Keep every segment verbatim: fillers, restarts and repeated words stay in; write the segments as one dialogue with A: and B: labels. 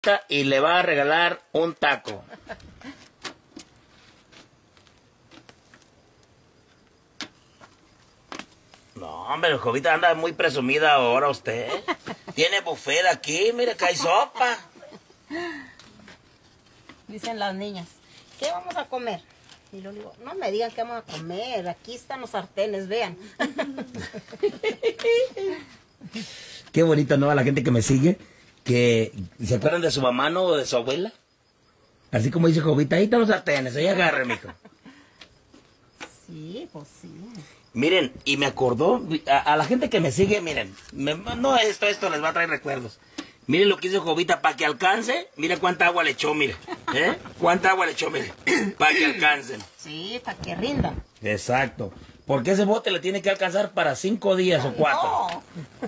A: y le va a regalar un taco. No, hombre, Jovita anda muy presumida ahora usted. Tiene buffet aquí, mire que hay sopa.
B: Dicen las niñas, ¿qué vamos a comer? Y yo digo, no me digan qué vamos a comer, aquí están los sartenes, vean.
A: Qué bonito, ¿no? A la gente que me sigue, que se acuerdan de su mamá, ¿no? O de su abuela. Así como dice Jovita, ahí están los sartenes, ahí agarre, mijo.
B: Sí, pues sí.
A: Miren, y me acordó, a, a la gente que me sigue, miren, me, no, esto, esto les va a traer recuerdos. Miren lo que hizo Jovita, para que alcance, mire cuánta agua le echó, mire. ¿Eh? Cuánta agua le echó, mire, para que alcancen.
B: Sí, para que rindan.
A: Exacto. Porque ese bote le tiene que alcanzar para cinco días o cuatro.
B: No.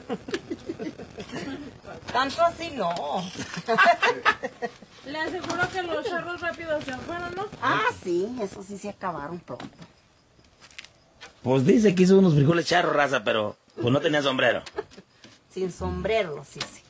B: Tanto así no.
C: Le aseguro que los charros rápidos se fueron, ¿no?
B: Ah, sí, eso sí se acabaron pronto.
A: Pues dice que hizo unos frijoles charros, raza, pero pues no tenía sombrero.
B: Sin sombrero, sí, sí.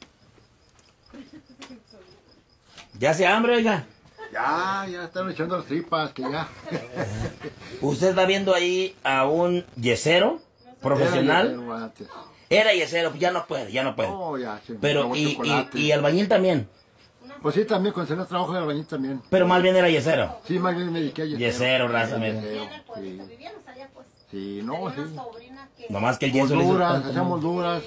A: ¿Ya se hambre, oiga?
D: Ya, ya están echando las tripas, que ya.
A: ¿Usted está viendo ahí a un yesero profesional? Era yesero, ya no puede, ya no puede.
D: Oh, ya, sí,
A: Pero, y, y, y albañil también.
D: Pues sí, también, cuando se trabajo de albañil también.
A: Pero más bien era yesero.
D: Sí, más bien me dediqué a yesero.
A: Yesero, raza, mira.
D: Sí. Sí, no, sí.
A: Nomás que el yeso le hizo
D: Molduras,
A: tanto
D: hacíamos
A: mal.
D: molduras.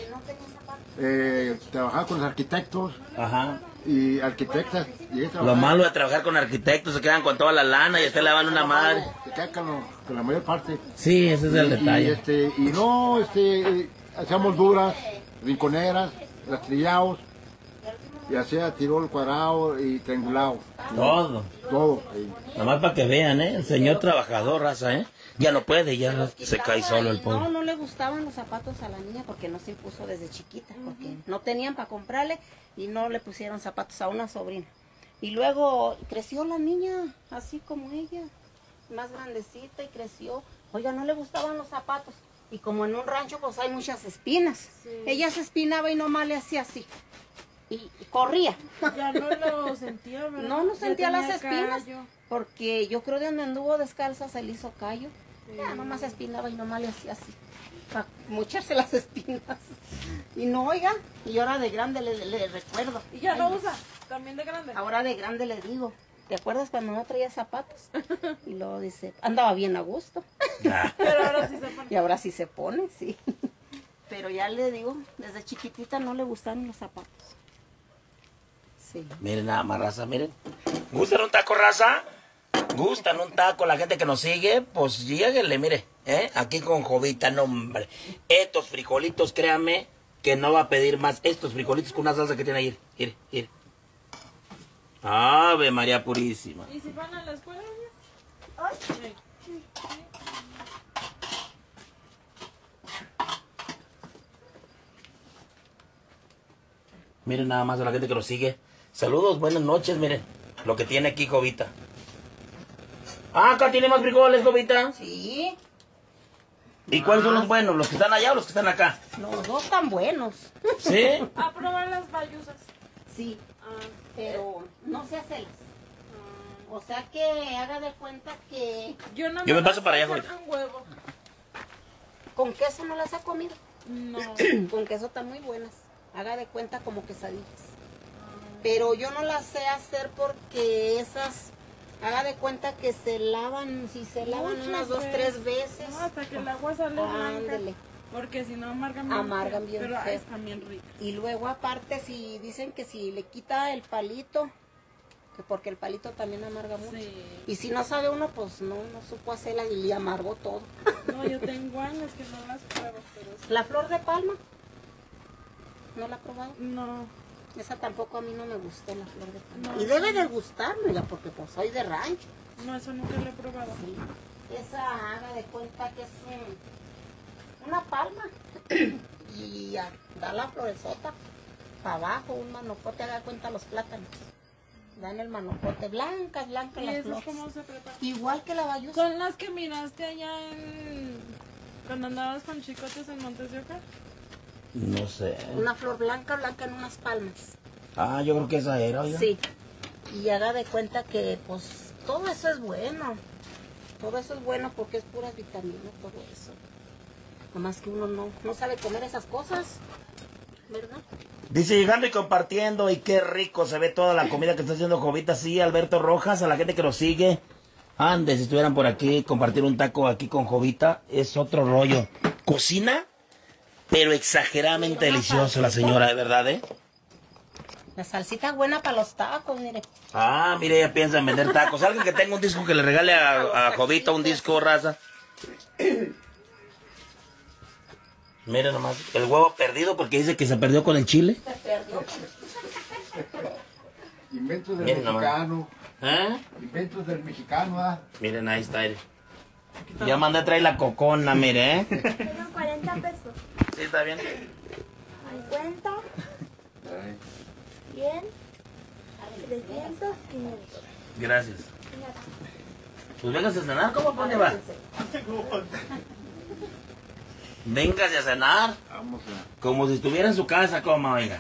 D: Eh, trabajaba con los arquitectos.
A: Ajá.
D: Y arquitectas. Llegué a
A: Lo
D: trabajar.
A: malo de trabajar con arquitectos, se quedan con toda la lana y ustedes le van una madre.
D: Se quedan con, lo- con la mayor parte.
A: Sí, ese es el
D: Y-
A: detalle.
D: Y, este, y no, este, eh, hacíamos molduras, rinconeras, rastrillados. Y hacía tirol cuadrado y triangulado.
A: Todo.
D: Todo. Ahí.
A: Nomás para que vean, ¿eh? El señor trabajador, raza, ¿eh? Ya no puede, ya se cae solo el
B: No,
A: pobre.
B: no le gustaban los zapatos a la niña porque no se impuso desde chiquita, porque no tenían para comprarle y no le pusieron zapatos a una sobrina. Y luego creció la niña, así como ella, más grandecita y creció. Oiga, no le gustaban los zapatos. Y como en un rancho pues hay muchas espinas.
C: Sí.
B: Ella se espinaba y nomás le hacía así. Y, y corría.
C: Ya no lo sentía, ¿verdad?
B: No, no
C: Ya
B: sentía las
C: tenía
B: espinas.
C: callo.
B: Porque yo creo que donde anduvo descalza se le hizo callo. Ya nomás se espinaba y nomás le hacía así. Para mocharse las espinas. Y no, oiga, y ahora de grande le, le recuerdo.
C: Y ya no
B: Ay,
C: usa, también de grande.
B: ahora de grande le digo, ¿te acuerdas cuando no traía zapatos? Y luego dice, andaba bien a gusto.
C: Pero ahora sí se pone.
B: Y ahora sí se pone, sí. Pero ya le digo, desde chiquitita no le gustaban los zapatos. Sí.
A: Miren nada más, raza, miren. ¿Gustan un taco, raza? ¿Gustan un taco? La gente que nos sigue, pues lléguenle, mire, ¿eh? Aquí con Jovita, no, hombre. Estos frijolitos, créanme, que no va a pedir más. Estos frijolitos con una salsa que tiene ahí. Mire, mire. Ave María Purísima.
C: ¿Y si van a la escuela?
B: Ay.
C: Sí.
A: Miren nada más a la gente que nos sigue. Saludos, buenas noches, miren. Lo que tiene aquí Jovita. Ah, acá tiene más frijoles, Jovita.
B: Sí,
A: ¿Y cuáles son los buenos? ¿Los que están allá o los que están acá?
B: los dos tan buenos.
A: ¿Sí?
C: A probar las bayusas.
B: Sí,
C: Ah,
B: pero no se hace.
C: ah.
B: O sea que haga de cuenta que
C: Yo, no
A: Yo me paso para allá,
C: con
A: Jovita.
C: huevo.
B: con queso no las ha comido.
C: No.
B: Con queso están muy buenas. Haga de cuenta como quesadillas. Pero yo no las sé hacer porque esas, haga de cuenta que se lavan, si se lavan
C: Muchas
B: unas dos,
C: veces.
B: tres veces.
C: No, hasta que el agua sale blanca.
B: Ándele.
C: Porque si no amargan bien.
B: Amargan
C: feo,
B: bien
C: Pero
B: feo.
C: están bien ricas.
B: Y luego aparte si dicen que si le quita el palito, que porque el palito también amarga mucho.
C: Sí.
B: Y si no sabe uno, pues no, no supo hacerla y le amargó todo.
C: No, yo tengo años que no las pruebo, pero sí.
B: La flor de palma, ¿no la ha probado?
C: No.
B: Esa tampoco a mí no me gustó, la flor de palma.
C: No,
B: y debe
C: sí.
B: de gustarme, ya, porque pues soy de rancho.
C: No, eso nunca lo he probado.
B: Sí. Esa haga de cuenta que es un- una palma y a- da la floresota para abajo, un manocote, haga de cuenta los plátanos. Dan el manocote, blancas, blancas
C: ¿Y
B: las
C: esas
B: flores.
C: cómo se preparan?
B: Igual que la bayusa.
C: ¿Son las que miraste allá en... cuando andabas con chicotes en Montes de Oca?
A: No sé.
B: Una flor blanca, blanca en unas palmas.
A: Ah, yo creo que esa era, oiga.
B: Sí. Y haga de cuenta que, pues, todo eso es bueno. Todo eso es bueno porque es pura vitamina, todo eso. Nomás que uno no, no sabe comer esas cosas, ¿verdad?
A: Dice, llegando y compartiendo, y qué rico se ve toda la comida que está haciendo Jovita. Sí, Alberto Rojas, a la gente que nos sigue. Ande, si estuvieran por aquí, compartir un taco aquí con Jovita, es otro rollo. Cocina, pero exageradamente delicioso la señora, de verdad, ¿eh?
B: La salsita es buena para los tacos, mire.
A: Ah, mire, ella piensa en vender tacos. Alguien que tenga un disco que le regale a, a Jovita un disco, raza. Mira nomás, el huevo perdido porque dice que se perdió con el chile.
B: Se perdió.
D: Inventos del
A: Miren nomás.
D: mexicano.
A: ¿Eh?
D: Inventos del mexicano, ¿ah?
A: Miren, ahí está él. Ya mandé a traer la cocona, mire, ¿eh?
C: Fueron cuarenta pesos.
A: Sí, está bien.
C: cincuenta, cien, trescientos, quinientos.
A: Gracias. Pues véngase a cenar, ¿cómo pone va? Véngase a cenar.
D: Vamos a...
A: Como si estuviera en su casa, coma, oiga.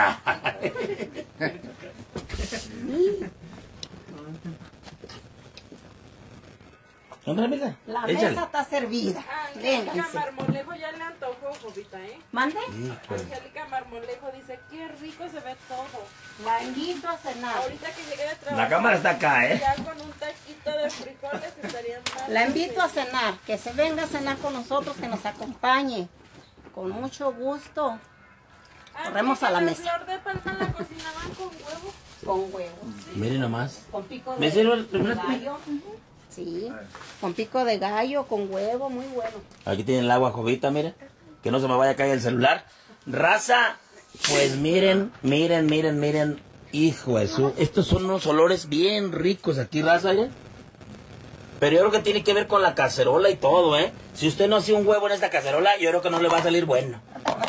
A: ¿Dónde, amiga?
B: La
A: Échale.
B: mesa está servida.
E: Angélica
B: Vénganse.
E: Marmolejo ya le antojó, Jovita, ¿eh?
B: ¿Mande?
E: Angélica Marmolejo dice, qué rico se ve todo.
B: La invito a cenar.
E: Ahorita que llegue de trabajo.
A: La cámara está acá, ¿eh?
E: Ya con un taquito de frijoles estaría más.
B: La invito a cenar, que se venga a cenar con nosotros, que nos acompañe. Con mucho gusto. Corremos a la mesa.
E: ¿La flor de palma la cocinaban con huevo?
B: Con huevos.
A: Miren nomás.
B: Con pico de,
A: ¿Me sirve el
B: de
A: refresco?
B: gallo. Sí, con pico de gallo, con huevo, muy bueno.
A: Aquí tienen el agua, Jovita, miren. Que no se me vaya a caer el celular. Raza, pues miren, miren, miren, miren. Hijo de su... Estos son unos olores bien ricos aquí, raza, ¿eh? Pero yo creo que tiene que ver con la cacerola y todo, ¿eh? Si usted no hace un huevo en esta cacerola, yo creo que no le va a salir bueno.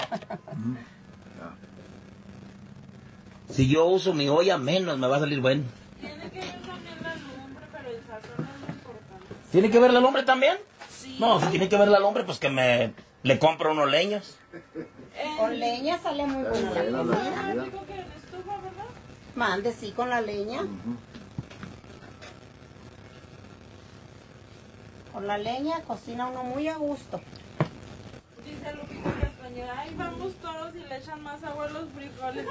A: Si yo uso mi olla, menos me va a salir bueno.
E: Tiene que ver también la lumbre, pero el sazón es muy importante.
A: ¿Tiene que ver la lumbre también?
E: Sí.
A: No, si tiene que ver la lumbre, pues que me le compro unos leños.
B: Con leña sale muy buena la
E: Ah,
B: comida.
E: digo que en estufa, ¿verdad?
B: Mande, sí, con la leña. Con la leña cocina uno muy a gusto.
E: Dice Lupita Castañeda, ay, vamos todos y le echan más agua a los frijoles.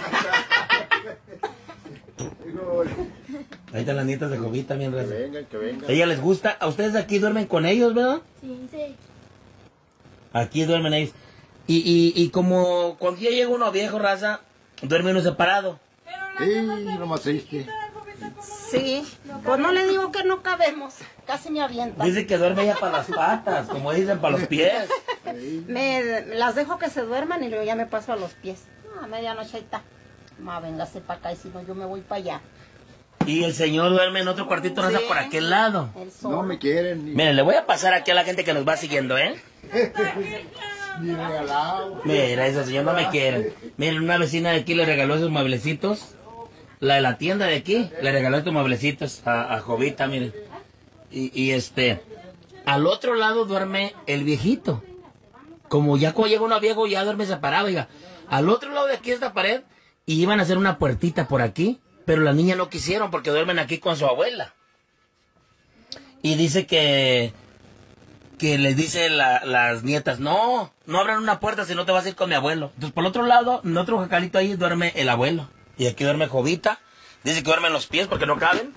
A: Ahí están las nietas de Jovita, bien
D: Que
A: raza.
D: vengan, que vengan.
A: ¿Ella les gusta? ¿A ustedes aquí duermen con ellos, verdad?
C: Sí, sí.
A: Aquí duermen ellos. Y, y, y como cuando ya llega uno viejo, raza, duerme uno separado.
E: Pero la
D: Sí,
E: cama está
D: lo más
E: bien
D: triste.
E: chiquita, Jovita, ¿cómo ves?
B: Sí, pues no le digo que no cabemos. Casi me avientan.
A: Dice que duerme ella para las patas, como dicen, para los pies.
B: Me las dejo que se duerman y luego ya me paso a los pies. No, a medianoche ahí está. Ma, véngase para acá y si no yo me voy para allá.
A: Y el señor duerme en otro cuartito, raza,
B: Sí.
A: por aquel lado.
B: El sol.
D: No me quieren ni,
A: Miren, le voy a pasar aquí a la gente que nos va siguiendo, ¿eh?
D: ni regalado.
A: Mira, esa señora no me quiere. Miren, una vecina de aquí le regaló esos mueblecitos. La de la tienda de aquí le regaló estos mueblecitos a, a Jovita, miren. Y, y este, al otro lado duerme el viejito. Como ya cuando llega uno viejo, ya duerme separado, oiga. Al otro lado de aquí esta pared, y iban a hacer una puertita por aquí, pero las niñas no quisieron porque duermen aquí con su abuela. Y dice que, que les dice la- las nietas, no, no abran una puerta si no te vas a ir con mi abuelo. Entonces, por el otro lado, en otro jacalito ahí duerme el abuelo. Y aquí duerme Jovita. Dice que duerme en los pies porque no caben.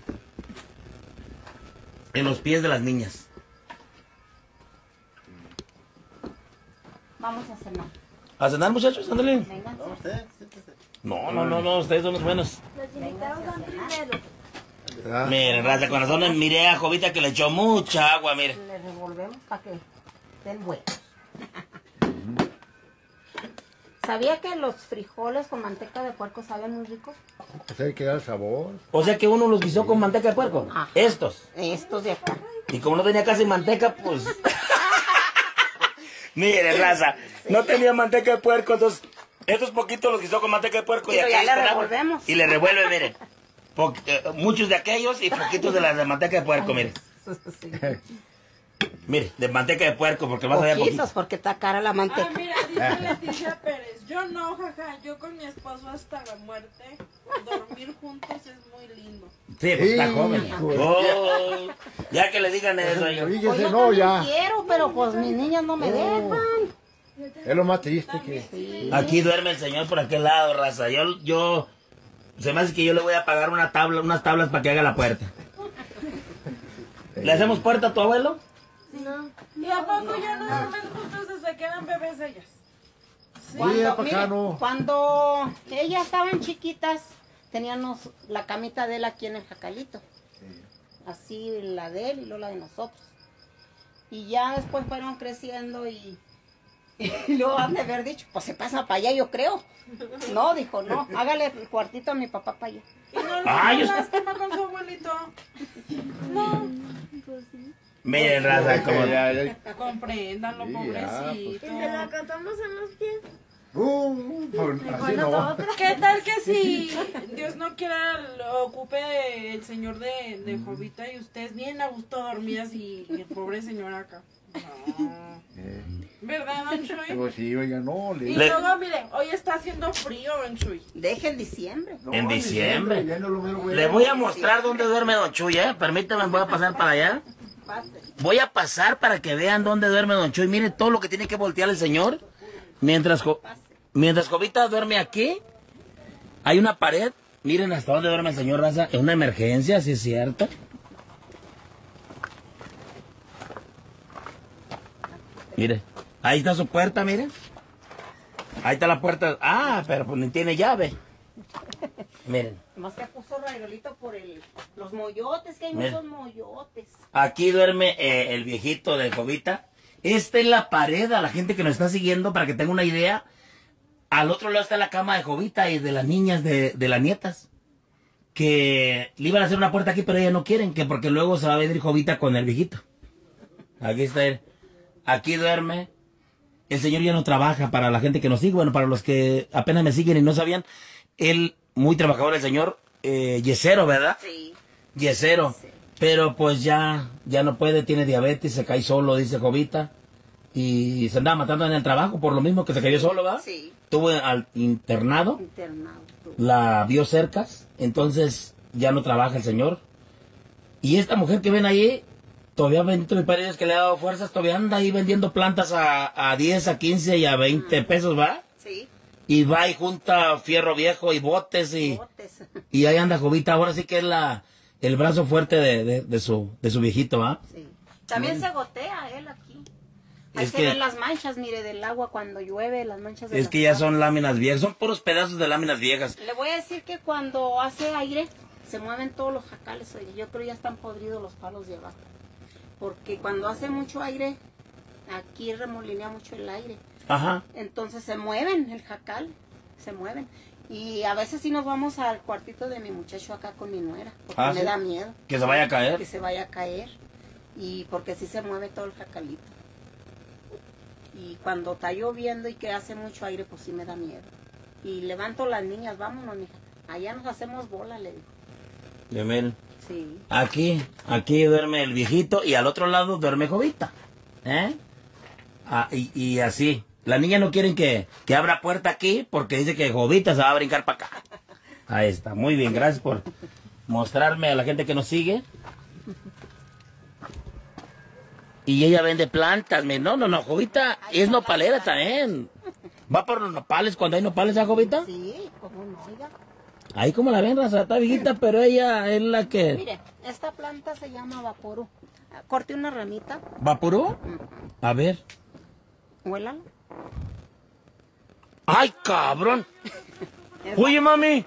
A: En los pies de las niñas.
B: Vamos a cenar.
A: ¿A cenar, muchachos? Ándale.
B: Vengan.
A: No, no, no, no, ustedes son los buenos.
C: Los invitados van primero.
D: Ah,
A: Miren, raza, corazón, miré a Jovita que le echó mucha agua, mire.
B: Le revolvemos para que den buenos. ¿Sabía que los frijoles con manteca de puerco saben muy ricos?
D: pues hay que dar sabor.
A: O sea que uno los guisó con manteca de puerco.
B: Ajá.
A: Estos.
B: Estos de acá.
A: Y como no tenía casi manteca, pues... Mire, raza, no tenía manteca de puerco, entonces... Estos poquitos los guisó con manteca de puerco y
B: Pero
A: aquí
B: ya
A: con
B: le
A: agua.
B: revolvemos.
A: Y le revuelve, mire. Po- eh, muchos de aquellos y poquitos de las de manteca de puerco, mire.
B: Sí.
A: Mire, de manteca de puerco, porque más allá poquito.
B: Poquitos porque está cara la
E: Ah,
B: manteca.
E: mira, dice Leticia Pérez, Yo no, jaja, yo con mi esposo hasta la muerte. Dormir juntos es muy lindo.
A: Sí, pues está
D: Sí,
A: joven.
D: hijo.
A: Oh, ya que le digan eso. yo-
B: Pues
D: Fíjese,
B: yo
D: no,
B: también
D: ya.
B: quiero, pero pues mis niñas no me dejan.
D: Es lo más triste que...
A: Aquí duerme el señor por aquel lado, raza. Yo, yo, se me hace que yo le voy a pagar una tabla, unas tablas para que haga la puerta. ¿Le hacemos puerta a tu abuelo?
E: ¿Y a poco ya no duermen juntos desde que eran bebés ellas?
D: Sí,
B: Cuando,
D: para
B: mire,
D: acá no.
B: cuando ellas estaban chiquitas, teníamos la camita de él aquí en el jacalito. Así la de él y luego la de nosotros. Y ya después fueron creciendo y, y luego han de haber dicho, pues se pasa para allá, yo creo. No, dijo, no, hágale el cuartito a mi papá para allá.
E: ¿Y no le
A: Ay,
E: dio
A: yo-
E: lástima con su abuelito? No,
A: Miren, raza, como...
D: Ya, ya.
E: compréndanlo,
D: Sí, ya,
E: pobrecito.
C: acostamos en los pies.
D: Uh, por- así no.
E: ¿Qué tal que si Dios no quiera lo ocupe el señor de, de Jovita y ustedes bien a gusto dormidas y el pobre señor acá? No.
D: Eh,
E: ¿Verdad, don Chuy?
D: Pues sí, oiga, no.
E: Y
D: Le...
E: luego, mire, hoy está haciendo frío, don Chuy.
B: Deje en diciembre.
D: No,
A: En diciembre.
D: ya no lo mero bueno.
A: Le voy a mostrar dónde duerme Don Chuy, ¿eh? Permítame, voy a pasar para allá.
B: Pase.
A: Voy a pasar para que vean dónde duerme Don Chuy. Miren todo lo que tiene que voltear el señor. Mientras, Jo- mientras Jovita duerme aquí, hay una pared. Miren hasta dónde duerme el señor Raza. Es una emergencia, sí es cierto. Mire, ahí está su puerta, miren. Ahí está la puerta. Ah, pero pues ni tiene llave. Miren.
B: Más que puso rairolito por el, los moyotes, que hay
A: Mira.
B: muchos moyotes.
A: Aquí duerme eh, el viejito de Jovita. Esta es la pared a la gente que nos está siguiendo para que tenga una idea. Al otro lado está la cama de Jovita y de las niñas de, de las nietas. Que le iban a hacer una puerta aquí, pero ellas no quieren, que porque luego se va a venir Jovita con el viejito. Aquí está él. Aquí duerme. El señor ya no trabaja para la gente que nos sigue. Bueno, para los que apenas me siguen y no sabían. Él, muy trabajador el señor, eh, yesero, ¿verdad?
B: Sí.
A: Yesero. Pero pues ya, ya no puede, tiene diabetes, se cae solo, dice Jovita. Y se andaba matando en el trabajo por lo mismo que se cayó solo, ¿verdad?
B: Sí.
A: Estuvo al internado,
B: Internado.
A: la vio cercas, entonces ya no trabaja el señor. Y esta mujer que ven ahí, todavía bendito mi padre Dios que le ha dado fuerzas, todavía anda ahí vendiendo plantas a, a diez, a quince y a veinte pesos, ¿va?
B: Sí.
A: Y va y junta fierro viejo y botes y,
B: Botes.
A: y ahí anda Jovita. Ahora sí que es la, el brazo fuerte de, de, de su, de su viejito, ¿va?
B: Sí. También se gotea él aquí. Ahí
A: Es
B: se
A: que-
B: ven las manchas, mire, del agua cuando llueve, las manchas de
A: Es
B: las
A: que ya son
B: plantas.
A: láminas viejas, son puros pedazos de láminas viejas.
B: Le voy a decir que cuando hace aire, se mueven todos los jacales. Oye, yo creo ya están podridos los palos de abajo. Porque cuando hace mucho aire, aquí remolinea mucho el aire.
A: Ajá.
B: Entonces se mueven el jacal, se mueven. Y a veces sí nos vamos al cuartito de mi muchacho acá con mi nuera, porque
A: Ah,
B: me
A: ¿sí?
B: da miedo
A: Que se vaya a
B: que
A: caer.
B: se vaya a caer. Y porque sí se mueve todo el jacalito. Y cuando está lloviendo y que hace mucho aire, pues sí me da miedo. Y levanto las niñas, vámonos, mija. Allá nos hacemos bola, le digo.
A: Ya miren.
B: Sí.
A: Aquí, aquí duerme el viejito y al otro lado duerme Jovita. ¿Eh? Ah, y, y así. Las niñas no quieren que, que abra puerta aquí porque dice que Jovita se va a brincar para acá. Ahí está. Muy bien, gracias por mostrarme a la gente que nos sigue. Y ella vende plantas. mi- No, no, no, Jovita es nopalera también. Va por los nopales cuando hay nopales, ¿ah, Jovita?
B: Sí, como no diga.
A: Ahí como la ven, raza, está viejita, pero ella es la que...
B: Mire, esta planta se llama vaporú. Ah, corte una ramita,
A: ¿Vaporú? A ver.
B: huélalo.
A: ¡Ay, cabrón! Oye, mami.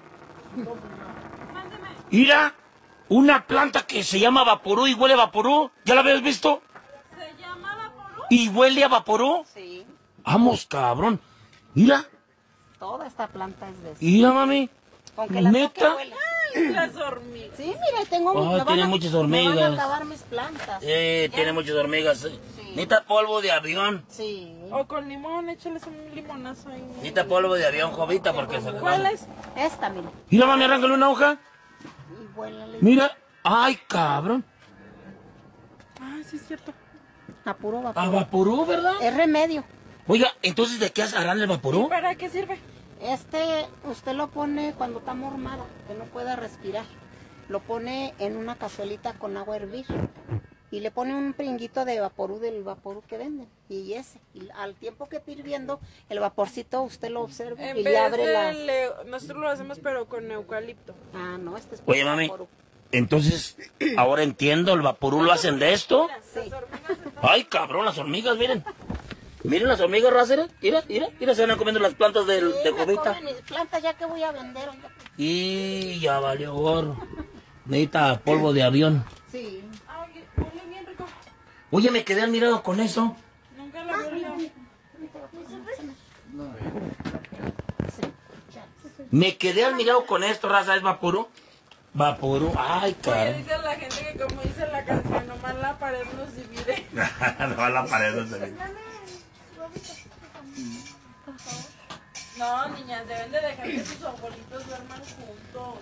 A: Mira, una planta que se llama Vaporú y huele a Vaporú. ¿Ya la habías visto?
E: ¿Se llama Vaporú?
A: ¿Y huele a Vaporú?
B: Sí,
A: Vamos, cabrón. Mira,
B: toda esta planta es de eso.
A: mira, mami.
B: Con que la
A: ¿Neta?
B: toque huele.
E: Ay, las hormigas.
B: Sí, mire, tengo...
A: Ay,
B: me van
A: tiene
B: a-
A: muchas
B: Me van
A: hormigas.
B: a acabar mis plantas.
A: Eh, tiene muchas hormigas. eh. Necesita polvo de avión.
B: Sí.
E: O con limón, échales un limonazo ahí.
A: Necesita polvo de avión, Jovita, porque se le
E: ¿Cuál
A: va.
E: es?
B: Esta, mire.
A: Mira, mami, arráncale una hoja.
B: Y huélale.
A: Mira. Ay, cabrón.
E: Ah, sí es cierto.
B: A puro
A: A
B: vapor.
A: Vaporú, ¿verdad?
B: Es remedio.
A: Oiga, entonces, ¿de qué harán el vaporú?
E: ¿Para qué sirve?
B: Este, usted lo pone cuando está mormado, que no pueda respirar. Lo pone en una cazuelita con agua a hervir. Y le pone un pringuito de vaporú del vaporú que venden. Y ese. Y al tiempo que está hirviendo, el vaporcito usted lo observa
E: En
B: y
E: vez
B: le abre
E: de
B: las...
E: le- nosotros lo hacemos pero con eucalipto.
B: Ah, no, este es
A: Oye, mami,
B: vaporú.
A: entonces, ahora entiendo, ¿el vaporú lo hacen de esto?
B: Sí.
A: Ay, cabrón, las hormigas, miren. Miren las hormigas, raceras. Mira, mira, mira, se van comiendo las plantas del,
B: Sí,
A: de
B: me
A: Jovita.
B: comen mis plantas ya que voy a vender. oiga.
A: Y ya valió gorro. Necesita polvo de avión.
B: Sí.
E: Ay, huele bien rico.
A: Oye, me quedé admirado con eso.
E: Nunca lo había olido.
A: Me quedé admirado con esto, raza, ¿es vaporú? Vaporú, ay,
E: Oye,
A: caray.
E: dice la gente que como dice la canción, nomás la pared nos divide.
A: No, la pared no se ve.
E: No, niñas, deben de dejar que sus abuelitos duerman juntos.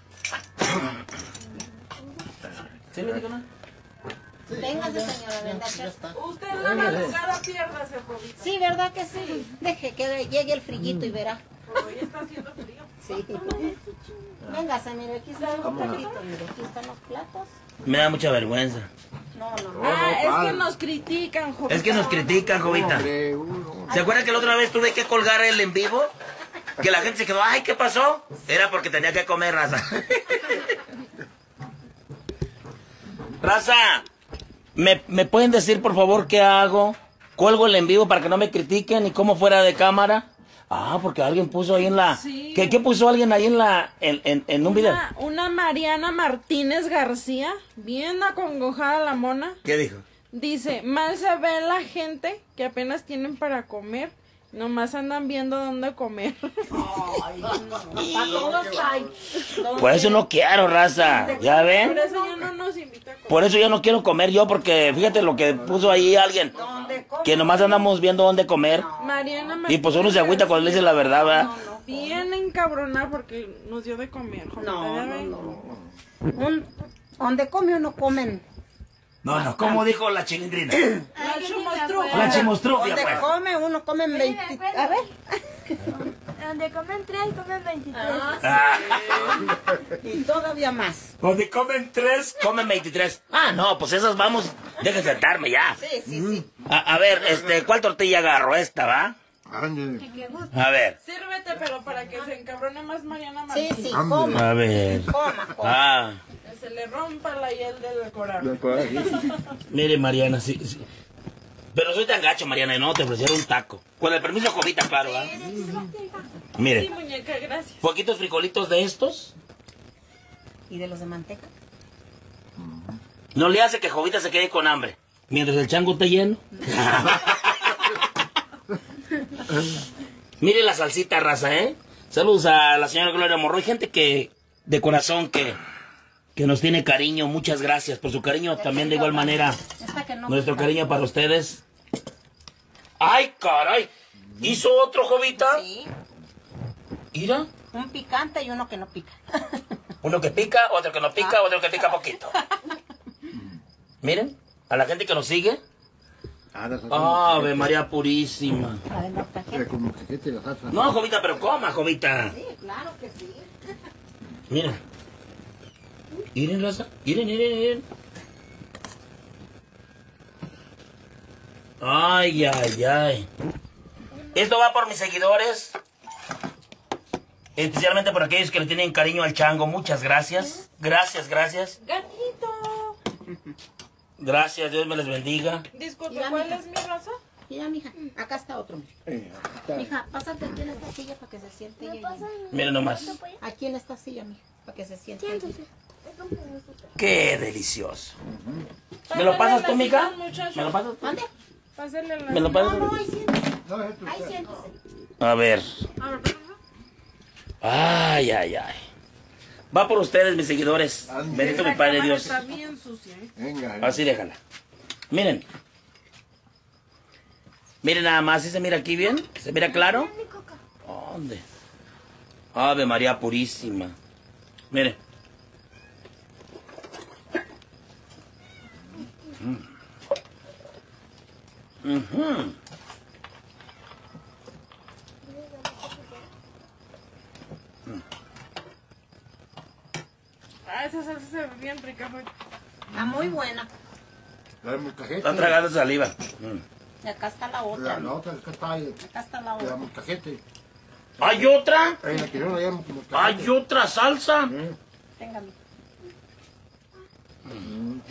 A: ¿Sí le digo, no?
B: Véngase, señora, venga.
E: Usted en la madrugada piérdase, Jovita.
B: Sí, ¿verdad que sí? Deje que llegue el frillito y verá.
E: Porque hoy está haciendo frío.
B: Sí. Véngase, mire, aquí están los platitos, mire, aquí están los platos.
A: Me da mucha vergüenza.
B: No, no, no.
E: Ah, es que
D: padre.
E: nos critican, Jovita.
A: Es que nos critican, Jovita.
D: Hombre, uno.
A: ¿Se acuerdan que la otra vez tuve que colgar el en vivo? Que la gente se quedó, ay, ¿qué pasó? Era porque tenía que comer, raza. Raza, ¿me, ¿me pueden decir, por favor, qué hago? ¿Cuelgo el en vivo para que no me critiquen y cómo fuera de cámara? Ah, porque alguien puso ahí en la...
E: Sí.
A: ¿Qué, qué puso alguien ahí en la... en, en, en un video?
E: Una, una Mariana Martínez García, bien acongojada la mona,
A: ¿Qué dijo?
E: dice, mal se ve la gente que apenas tienen para comer, nomás andan viendo dónde comer.
B: Para todos hay.
A: Por eso no quiero, raza. ¿Ya ven?
E: Por eso ya no nos invita a comer.
A: Por eso ya no quiero comer yo, porque fíjate lo que puso ahí alguien.
B: ¿Dónde come?
A: Que nomás andamos viendo dónde comer.
E: Mariana
A: Y
E: Martínez
A: pues uno se agüita cuando le dice la verdad, ¿verdad?
E: bien encabronada porque nos dio de comer. Jovita,
B: No,
E: ya
B: no,
E: ven.
B: no. Un, donde come uno comen.
A: No, no, como dijo la chilindrina.
E: La chumostruja.
A: La chimostrufia,
B: Donde
A: pues.
B: come uno comen veinte. A ver.
C: Donde comen tres, comen veintitrés.
A: Ah,
B: Y todavía más.
A: donde comen tres, comen veintitrés. Ah, no, pues esas vamos. Dejen sentarme ya.
B: Sí, sí, sí.
A: A, a ver, este, ¿cuál tortilla agarro? Esta, ¿va?
D: Ándale.
A: A ver.
E: Sírvete, pero para que se encabrone más Mariana
B: Sí,
E: Martínez.
B: sí,
D: Hambre.
B: coma,
A: A ver.
B: coma, coma.
A: Ah,
E: Que se le rompa la hiel del corazón.
D: Del coraje.
A: mire, Mariana, sí, sí. Pero soy tan gacho, Mariana, y no te ofrecieron un taco. Con el permiso, Jovita, claro, ¿va?
E: Sí,
A: Mire,
E: muñeca, gracias.
A: poquitos frijolitos de estos.
B: ¿Y de los de manteca?
A: No le hace que Jovita se quede con hambre. Mientras el chango esté lleno. Mire la salsita, raza, ¿eh? Saludos a la señora Gloria Morroy. Gente que, de corazón, que, que nos tiene cariño. Muchas gracias por su cariño. También de igual manera,
B: Esta que no
A: nuestro
B: pica.
A: cariño para ustedes. ¡Ay, caray! ¿Hizo otro, Jovita?
B: Sí,
A: Mira.
B: un picante y uno que no pica.
A: Uno que pica, otro que no pica, otro que pica poquito. Miren, a la gente que nos sigue. Ave María Purísima.
B: La de molcajete.
D: Eh, Como que te la salsa.
A: No, Jovita, pero coma, Jovita.
B: Sí, claro que sí.
A: Miren. Miren, raza. Miren, miren, miren. Ay, ay, ay. Esto va por mis seguidores. Especialmente por aquellos que le tienen cariño al chango. Muchas gracias. Gracias, gracias.
E: Gatito.
A: Gracias, Dios me les bendiga.
E: Disculpe,
B: Mira,
E: ¿cuál
B: mija.
E: es mi raza?
B: Mira, mija, acá está otro. mija.
D: Eh, aquí está.
B: Mija, pásate aquí en esta silla para que se siente ella. allí.
A: Miren nomás.
B: Aquí en esta silla, mija, para que se siente ella.
A: Qué delicioso. ¿Me lo pasas tú, mica? ¿Me lo pasas?
B: ¿Dónde?
E: Pásale la...
A: ¿Me lo pasas?
B: No, no, ahí siéntese.
D: No, es tu-
B: Ahí siéntese.
A: A ver.
E: A ver, pásale.
A: Ay, ay, ay. Va por ustedes, mis seguidores. Bendito mi
E: Esta
A: Padre
E: cámara
A: Dios.
E: Está bien sucia, ¿eh?
D: Venga. eh.
A: Así déjala. Miren. Miren nada más, ¿sí se mira aquí bien? ¿Se mira claro? ¿Dónde? Ave María Purísima. Miren. Mm. Ujú.
E: Ah, esa salsa se ve bien rica, güey.
B: Está muy buena.
D: La de molcajete.
A: Están tragando saliva. Mm.
B: Y acá está la
D: La,
B: otra.
D: la otra acá está ahí,
B: Acá está la
D: la
B: otra.
D: molcajete.
A: ¿Hay otra?
D: Ahí la que yo la llamo molcajete.
A: ¿Hay otra salsa?
D: Eh,
B: Téngame.
D: mm,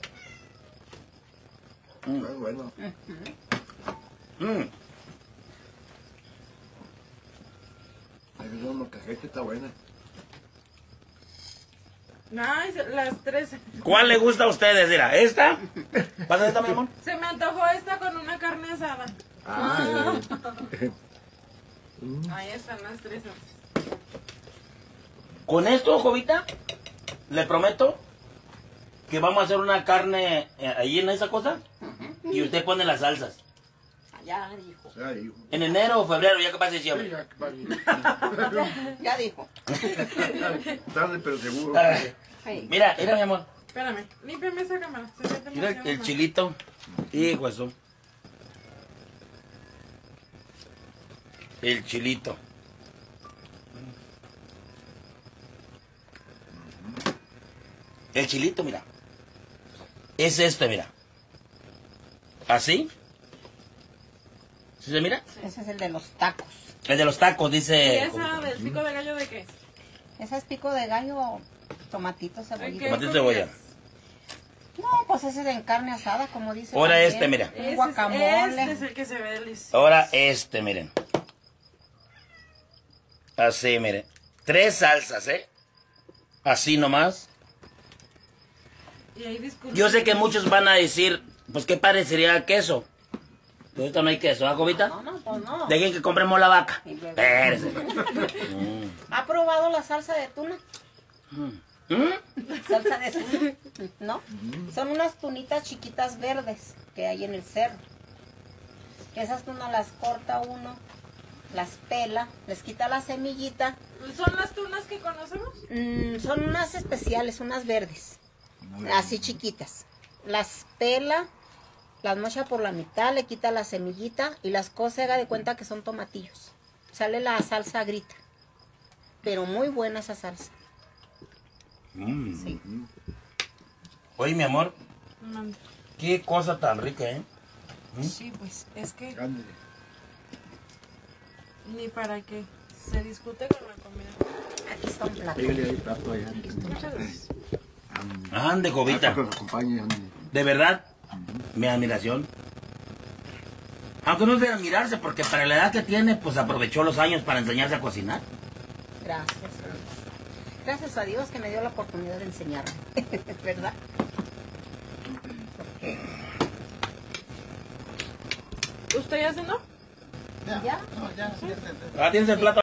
D: Está bueno.
A: Mm.
D: La que yo molcajete está buena.
E: Ay, se- las tres.
A: ¿Cuál le gusta a ustedes? Mira, ¿esta? ¿Pasa esta, mi amor?
E: Se me antojó esta con una carne asada.
D: Ah, eh,
E: Ahí están las tres.
A: Con esto, Jovita, le prometo que vamos a hacer una carne eh, ahí en esa cosa y usted pone las salsas.
B: Ya dijo.
D: ya dijo.
A: En enero o febrero, ya que pase
D: Sí,
A: diciembre.
D: ya, vale.
B: Ya dijo.
D: Tarde pero seguro.
A: Ay,
B: Sí.
A: mira, mira, mi amor.
E: Espérame, límpiame esa cámara. Se siente
A: Mira
E: demasiado
A: el
E: mal.
A: chilito. Hijo eso. El chilito. El chilito, mira. Es este, mira. ¿Así? ¿Sí se mira?
B: Ese es el de los tacos.
A: El de los tacos,
E: ¿Y
A: dice.
E: esa del pico de gallo de qué?
B: Ese es pico de gallo, tomatito,
E: ¿Ay,
B: cebollita.
E: qué
A: Tomate y cebolla.
E: comías?
B: No, pues ese es en carne asada, como dice.
A: Ahora
B: también.
A: este, mira.
E: Ese
B: Un
E: es-
B: guacamole.
E: Este es el que se ve delicioso.
A: Ahora este, miren. Así, miren. Tres salsas, ¿eh? Así nomás.
E: Y ahí disculpe.
A: Yo sé que muchos van a decir, pues, ¿qué parecería a queso? Pues ahorita no hay queso, ¿ah, Jovita?
B: No, no, pues no.
A: Dejen que compremos la vaca.
B: Y luego-
A: Espérese.
B: ¿Ha probado la salsa de tuna?
A: ¿Mm?
B: Salsa de tuna. ¿No? Son unas tunitas chiquitas verdes que hay en el cerro. Esas tunas las corta uno, las pela, les quita la semillita.
E: ¿Son las tunas que conocemos?
B: Mm, son unas especiales, unas verdes, así chiquitas. Las pela, las mocha por la mitad, le quita la semillita y las cose, haga de cuenta que son tomatillos. Sale la salsa grita, pero muy buena esa salsa.
A: Mm.
B: Sí.
A: Oye, mi amor,
E: Mande.
A: qué cosa tan rica, ¿eh?
E: Sí, pues es que
D: Ándale.
E: ni para qué. Se discute con la comida.
B: Aquí está un plato.
D: Pégale ahí, plato allá.
E: Muchas gracias.
A: Ande, Jovita.
D: Ah, que nos acompañe, ándale.
A: De verdad, mi admiración. Aunque no es de admirarse, porque para la edad que tiene, pues aprovechó los años para enseñarse a cocinar.
B: Gracias. Gracias a Dios que me dio la oportunidad de enseñarme. ¿Verdad?
E: ¿Usted ya cenó?
B: ¿Ya?
A: Ah, tienes el plato.